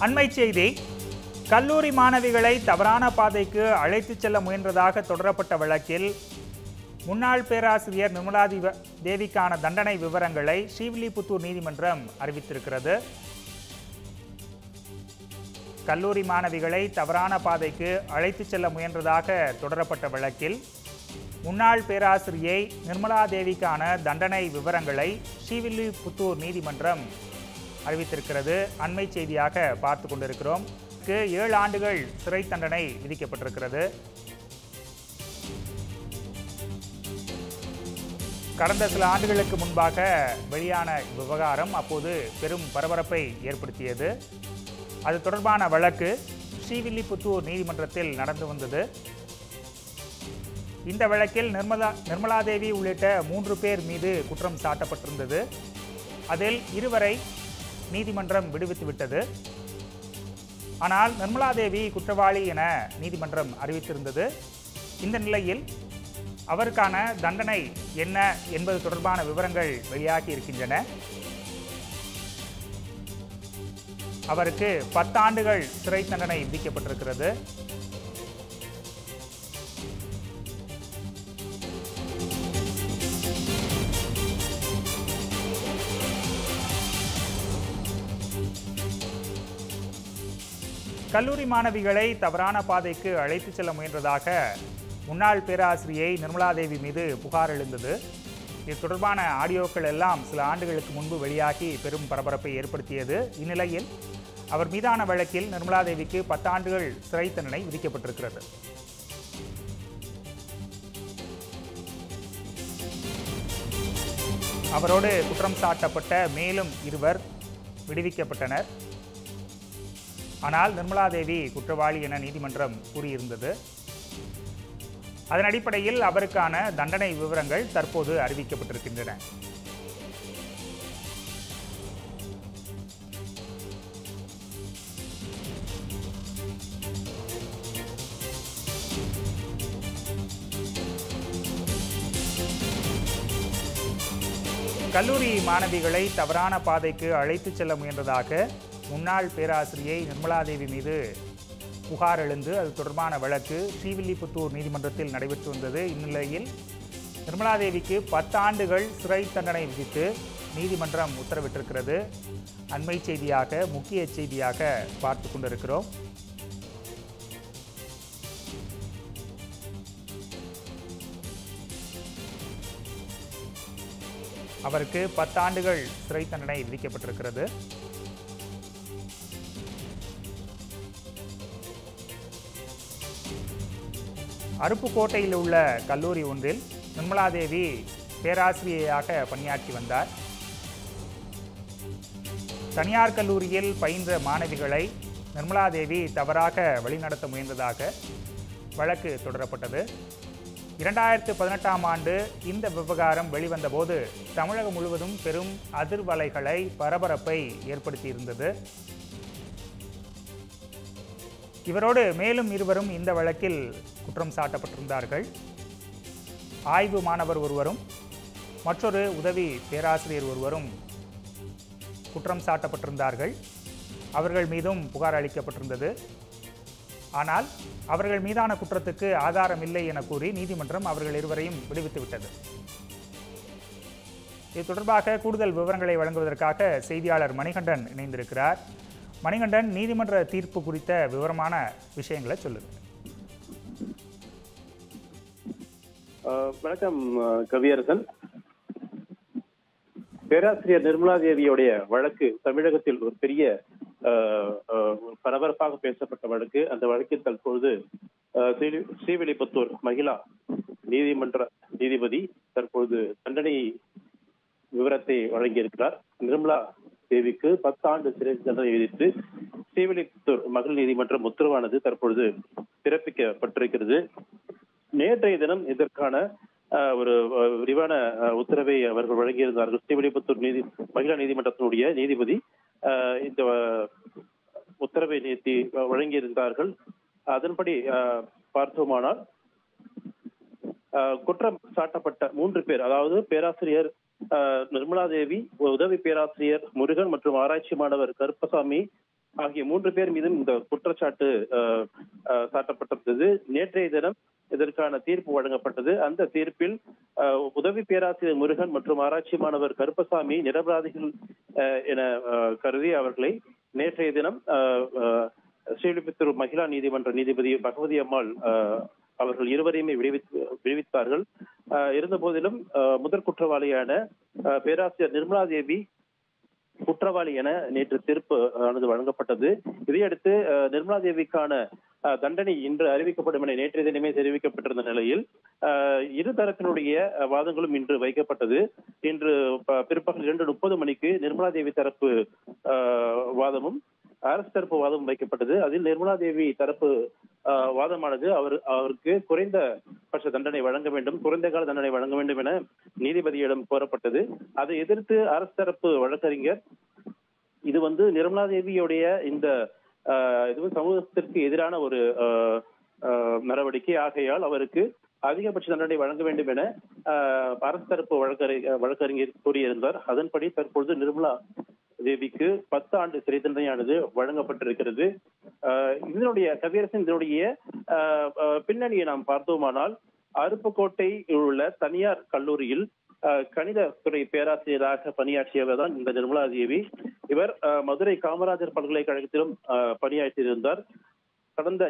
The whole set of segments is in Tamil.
அண்மை செய்தி. கல்லூரி மாணவிகளை தவறான பாதைக்கு அழைத்துச் செல்ல முயன்றதாக தொடரப்பட்ட வழக்கில் முன்னாள் பேராசிரியர் நிர்மலா தேவிக்கான தண்டனை விவரங்களை ஸ்ரீவில்லிபுத்தூர் நீதிமன்றம் அறிவித்திருக்கிறது. கல்லூரி மாணவிகளை தவறான பாதைக்கு அழைத்துச் செல்ல முயன்றதாக தொடரப்பட்ட வழக்கில் முன்னாள் பேராசிரியை நிர்மலா தேவிக்கான தண்டனை விவரங்களை ஸ்ரீவில்லிபுத்தூர் நீதிமன்றம் அறிவித்திருக்கிறது. அண்மை செய்தியாக பார்த்து கொண்டிருக்கிறோம். 7 ஆண்டுகள் சிறை தண்டனை விதிக்கப்பட்டிருக்கிறது. கடந்த சில ஆண்டுகளுக்கு முன்பாக வெளியான விவகாரம் அப்போது பெரும் பரபரப்பை ஏற்படுத்தியது. அது தொடர்பான வழக்கு ஸ்ரீவில்லிபுத்தூர் நீதிமன்றத்தில் நடந்து வந்தது. இந்த வழக்கில் நிர்மலா தேவி உள்ளிட்ட 3 பேர் மீது குற்றம் சாட்டப்பட்டிருந்தது. அதில் 2 வரை நீதிமன்றம் விடுவித்துவிட்டது. ஆனால் நிர்மலா தேவி குற்றவாளி என நீதிமன்றம் அறிவித்திருந்தது. இந்த நிலையில் அவருக்கான தண்டனை என்ன என்பது தொடர்பான விவரங்கள் வெளியாகி இருக்கின்றன. அவருக்கு 10 ஆண்டுகள் சிறை தண்டனை விதிக்கப்பட்டிருக்கிறது. கல்லூரி மாணவிகளை தவறான பாதைக்கு அழைத்துச் செல்ல முயன்றதாக முன்னாள் பேராசிரியை நிர்மலா தேவி மீது புகார் எழுந்தது. இது தொடர்பான ஆடியோக்கள் எல்லாம் சில ஆண்டுகளுக்கு முன்பு வெளியாகி பெரும் பரபரப்பை ஏற்படுத்தியது. இந்நிலையில் அவர் மீதான வழக்கில் நிர்மலா தேவிக்கு 10 ஆண்டுகள் சிறை தண்டனை விதிக்கப்பட்டிருக்கிறது. அவரோடு குற்றம் சாட்டப்பட்ட மேலும் 2 விடுவிக்கப்பட்டனர். ஆனால் நிர்மலா தேவி குற்றவாளி என நீதிமன்றம் கூறியிருந்தது. அதன் அடிப்படையில் அவருக்கான தண்டனை விவரங்கள் தற்போது அறிவிக்கப்பட்டிருக்கின்றன. கல்லூரி மாணவிகளை தவறான பாதைக்கு அழைத்துச் செல்ல முயன்றதாக முன்னாள் பேராசிரியை நிர்மலா தேவி மீது புகார் எழுந்து அது தொடர்பான வழக்கு ஸ்ரீவில்லிபுத்தூர் நீதிமன்றத்தில் நடைபெற்று வந்தது. இந்நிலையில் நிர்மலா தேவிக்கு 10 ஆண்டுகள் சிறை தண்டனை விதித்து நீதிமன்றம் உத்தரவிட்டிருக்கிறது. அண்மை செய்தியாக முக்கிய செய்தியாக பார்த்து கொண்டிருக்கிறோம். அவருக்கு 10 ஆண்டுகள் சிறை தண்டனை விதிக்கப்பட்டிருக்கிறது. அருப்புக்கோட்டையில் உள்ள கல்லூரி ஒன்றில் நிர்மலா தேவி பேராசிரியையாக பணியாற்றி வந்தார். தனியார் கல்லூரியில் பயின்ற மாணவிகளை நிர்மலா தேவி தவறாக வழிநடத்த முயன்றதாக வழக்கு தொடரப்பட்டது. 2018ஆம் ஆண்டு இந்த விவகாரம் வெளிவந்தபோது தமிழகம் முழுவதும் பெரும் அதிர்வலைகளை பரபரப்பை ஏற்படுத்தியிருந்தது. இவரோடு மேலும் 2 இந்த வழக்கில் குற்றம் சாட்டப்பட்டிருந்தார்கள். ஆய்வு மாணவர் ஒருவரும் மற்றொரு உதவி பேராசிரியர் ஒருவரும் குற்றம் சாட்டப்பட்டிருந்தார்கள். அவர்கள் மீதும் புகார் அளிக்கப்பட்டிருந்தது. ஆனால் அவர்கள் மீதான குற்றத்துக்கு ஆதாரம் இல்லை என கூறி நீதிமன்றம் அவர்கள் 2வரையும் விடுவித்துவிட்டது. இது தொடர்பாக கூடுதல் விவரங்களை வழங்குவதற்காக செய்தியாளர் மணிகண்டன் இணைந்திருக்கிறார். மணிகண்டன், நீதிமன்ற தீர்ப்பு குறித்த விவரமான விஷயங்களை சொல்லுங்க. வணக்கம் கவியரசன். பேராசிரியர் நிர்மலா தேவியுடைய வழக்கு தமிழகத்தில் ஒரு பெரிய பரபரப்பாக பேசப்பட்ட வழக்கு. அந்த வழக்கில் தற்பொழுது ஸ்ரீவில்லிபுத்தூர் மகிழா நீதிமன்ற நீதிபதி தற்பொழுது தண்டனை விவரத்தை வழங்கியிருக்கிறார். நிர்மலா தேவிக்கு 10 ஆண்டு சிறை தண்டனை விதித்து ஸ்ரீவில்லிபுத்தூர் மகளிர் நீதிமன்றம் உத்தரவானது தற்பொழுது பிறப்பிக்கப்பட்டிருக்கிறது. நேற்றைய தினம் இதற்கான ஒரு விரிவான உத்தரவை அவர்கள் வழங்கியிருந்தார்கள். ஸ்ரீவில்லிபுத்தூர் மகிழா நீதிமன்றத்தினுடைய நீதிபதி இந்த உத்தரவை நேற்று வழங்கியிருந்தார்கள். அதன்படி பார்த்தோமானால் குற்றம் சாட்டப்பட்ட 3 பேர், அதாவது பேராசிரியர் நிர்மலா தேவி, உதவி பேராசிரியர் முருகன் மற்றும் ஆராய்ச்சி மாணவர் கருப்பசாமி ஆகிய 3 பேர் மீதும் இந்த குற்றச்சாட்டு சாட்டப்பட்டிருந்தது. நேற்றைய தினம் இதற்கான தீர்ப்பு வழங்கப்பட்டது. அந்த தீர்ப்பில் உதவி பேராசிரியர் முருகன் மற்றும் ஆராய்ச்சி மாணவர் கருப்பசாமி நிரபராதிகள் என கருதி அவர்களை நேற்றைய தினம் ஸ்ரீவில்லிபுத்தூர் மகிழா நீதிமன்ற நீதிபதி பகவதி அம்மாள் அவர்கள் இருவரையுமே விடுவித்தார்கள். இருந்த போதிலும் முதற் குற்றவாளியான பேராசிரியர் நிர்மலா தேவி குற்றவாளி என நேற்று தீர்ப்பு ஆனது வழங்கப்பட்டது. இதையடுத்து நிர்மலா தேவிக்கான தண்டனை இன்று அறிவிக்கப்படும் என நேற்றைய தினமே தெரிவிக்கப்பட்டிருந்த நிலையில் இரு தரப்பினுடைய வாதங்களும் இன்று வைக்கப்பட்டது. இன்று பிற்பகல் 2:30 மணிக்கு நிர்மலா தேவி தரப்பு வாதமும் அரசு தரப்பு வாதமும் வைக்கப்பட்டது. அதில் நிர்மலா தேவி தரப்பு வாதமானது அவருக்கு குறைந்தபட்ச தண்டனை வழங்க வேண்டும், குறைந்த கால தண்டனை வழங்க வேண்டும் என நீதிபதியிடம் கோரப்பட்டது. அதை எதிர்த்து அரசு தரப்பு வழக்கறிஞர் இது நிர்மலா தேவியுடைய இந்த சமூகத்திற்கு எதிரான ஒரு நடவடிக்கை ஆகையால் அவருக்கு அதிகபட்ச தண்டனை வழங்க வேண்டும் என அரசு தரப்பு வழக்கறிஞர் கூறியிருந்தார். அதன்படி தற்பொழுது நிர்மலா தேவிக்கு 10 ஆண்டு சிறை தண்டனையானது வழங்கப்பட்டிருக்கிறது. இதனுடைய பின்னணியை நாம் பார்த்தோமானால் அருப்புக்கோட்டையில் உள்ள தனியார் கல்லூரியில் கணித துறை பேராசிரியராக பணியாற்றியவர் தான் இந்த நிர்மலா தேவி. இவர் மதுரை காமராஜர் பல்கலைக்கழகத்திலும் பணியாற்றியிருந்தார். கடந்த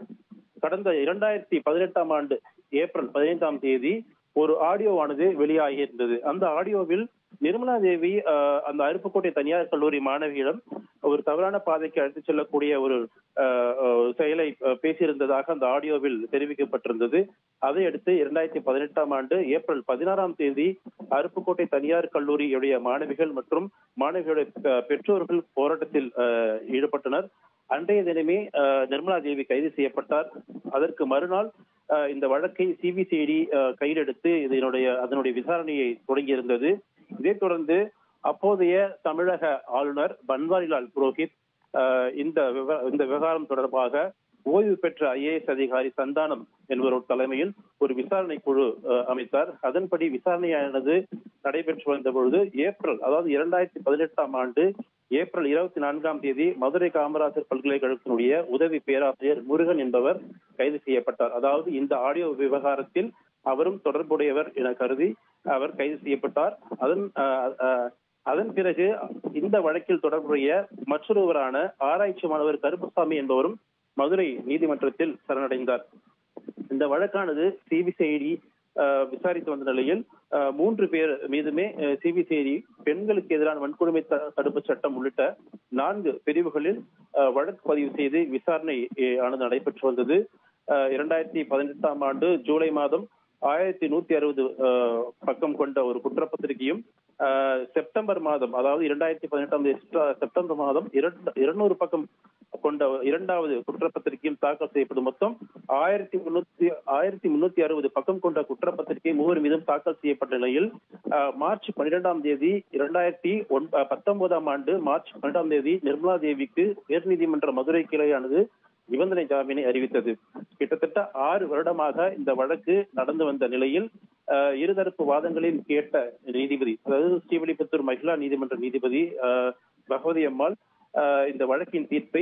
2018 ஆண்டு ஏப்ரல் 15ஆம் தேதி ஒரு ஆடியோவானது வெளியாகியிருந்தது. அந்த ஆடியோவில் நிர்மலா தேவி அந்த அருப்புக்கோட்டை தனியார் கல்லூரி மாணவியிடம் ஒரு தவறான பாதைக்கு அழைத்துச் செல்லக்கூடிய ஒரு செயலை பேசியிருந்ததாக அந்த ஆடியோவில் தெரிவிக்கப்பட்டிருந்தது. அதையடுத்து 2018ஆம் ஆண்டு ஏப்ரல் 16ஆம் தேதி அருப்புக்கோட்டை தனியார் கல்லூரியுடைய மாணவிகள் மற்றும் மாணவிகளுடைய பெற்றோர்கள் போராட்டத்தில் ஈடுபட்டனர். அன்றைய தினமே நிர்மலா தேவி கைது செய்யப்பட்டார். அதற்கு மறுநாள் இந்த வழக்கை சிபிசிஐடி கையில் எடுத்து அதனுடைய விசாரணையை தொடங்கியிருந்தது. இதைத் தொடர்ந்து அப்போதைய தமிழக ஆளுநர் பன்வாரிலால் புரோஹித் இந்த விவகாரம் தொடர்பாக ஓய்வு பெற்ற IAS அதிகாரி சந்தானம் என்பவர் தலைமையில் ஒரு விசாரணை குழு அமைத்தார். அதன்படி விசாரணையானது நடைபெற்று வந்த பொழுது அதாவது 2018ஆம் ஆண்டு ஏப்ரல் 24ஆம் தேதி மதுரை காமராஜர் பல்கலைக்கழகத்தினுடைய உதவி பேராசிரியர் முருகன் என்பவர் கைது செய்யப்பட்டார். அதாவது இந்த ஆடியோ விவகாரத்தில் அவரும் தொடர்புடையவர் என கருதி அவர் கைது செய்யப்பட்டார். அதன் பிறகு இந்த வழக்கில் தொடர்புடைய மற்றொருவரான ஆராய்ச்சி மாணவர் கருப்பசாமி என்பவரும் மதுரை நீதிமன்றத்தில் சரணடைந்தார். இந்த வழக்கானது சிபிசிஐடி விசாரித்து வந்த நிலையில் 3 பேர் மீதுமே சிபிசிஐடி பெண்களுக்கு எதிரான வன்கொடுமை தடுப்பு சட்டம் உள்ளிட்ட 4 பிரிவுகளில் வழக்கு பதிவு செய்து விசாரணை ஆனது நடைபெற்று வந்தது. 2018ஆம் ஆண்டு ஜூலை மாதம் 1160 பக்கம் கொண்ட ஒரு குற்றப்பத்திரிகையும் செப்டம்பர் மாதம், அதாவது 2018 செப்டம்பர் மாதம் 200 பக்கம் கொண்ட 2வது குற்றப்பத்திரிகையும் தாக்கல் செய்யப்படும். மொத்தம் 1360 பக்கம் கொண்ட குற்றப்பத்திரிகை 3 மீதும் தாக்கல் செய்யப்பட்ட நிலையில் மார்ச் 12ஆம் தேதி 2019ஆம் ஆண்டு மார்ச் 12ஆம் தேதி நிர்மலா தேவிக்கு உயர்நீதிமன்ற மதுரை கிளையானது நிபந்தனை ஜாமீனை அறிவித்தது. கிட்டத்தட்ட 6 வருடமாக இந்த வழக்கு நடந்து வந்த நிலையில் இருதரப்பு வாதங்களையும் கேட்ட நீதிபதி, அதாவது ஸ்ரீவில்லிபுத்தூர் மகிழா நீதிமன்ற நீதிபதி பகவதி அம்மாள் இந்த வழக்கின் தீர்ப்பை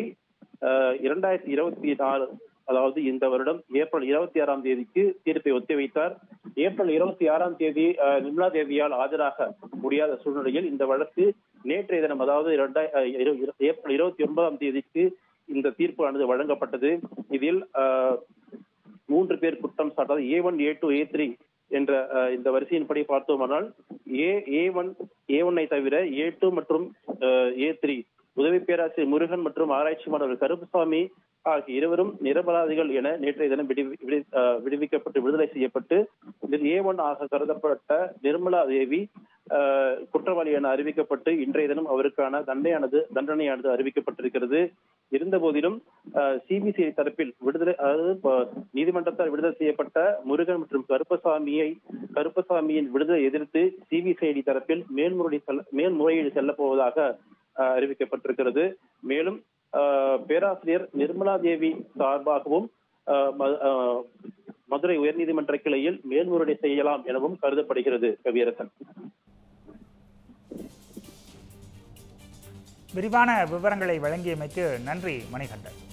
2024, அதாவது இந்த வருடம் ஏப்ரல் 26ஆம் தேதிக்கு தீர்ப்பை ஒத்திவைத்தார். ஏப்ரல் 26ஆம் தேதி நிர்மலா தேவியால் ஆஜராக முடியாத சூழ்நிலையில் இந்த வழக்கு நேற்றைய தினம், அதாவது ஏப்ரல் 29ஆம் தேதிக்கு இந்த தீர்ப்பானது வழங்கப்பட்டது. இதில் 3 பேர் குற்றம் சாட்டாத A1, A2, A3 என்ற இந்த வரிசையின்படி பார்த்தோமானால் A1 தவிர A2 மற்றும் A3 உதவி பேராசிரியர் முருகன் மற்றும் ஆராய்ச்சி மாணவர் கருப்பசாமி ஆகிய இருவரும் நிரபராதிகள் என நேற்றைய தினம் விடுவிக்கப்பட்டு விடுதலை செய்யப்பட்டு இதில் A1 ஆக கருதப்பட்ட நிர்மலா தேவி குற்றவாளி என அறிவிக்கப்பட்டு இன்றைய தினம் அவருக்கான தண்டனையானது அறிவிக்கப்பட்டிருக்கிறது. இருந்த போதிலும் சிபிசிஐ தரப்பில் நீதிமன்றத்தால் விடுதலை செய்யப்பட்ட முருகன் மற்றும் கருப்பசாமியின் விடுதலை எதிர்த்து சிபிசிஐடி தரப்பில் மேல்முறையீடு செல்லப் போவதாக அறிவிக்கப்பட்டிருக்கிறது. மேலும் பேராசிரியர் நிர்மலா தேவி சார்பாகவும் மதுரை உயர்நீதிமன்ற கிளையில் மேல்முறையீடு செய்யலாம் எனவும் கருதப்படுகிறது. கவியரசன். விரிவான விவரங்களை வழங்கியமைக்கு நன்றி மணிகண்டன்.